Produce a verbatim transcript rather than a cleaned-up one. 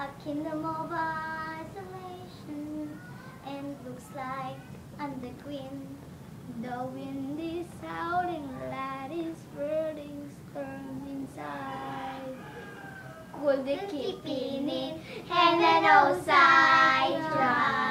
A kingdom of isolation, and looks like I'm the queen. The wind is howling, light is burning, storm inside. Could they keep in it, and then outside dry?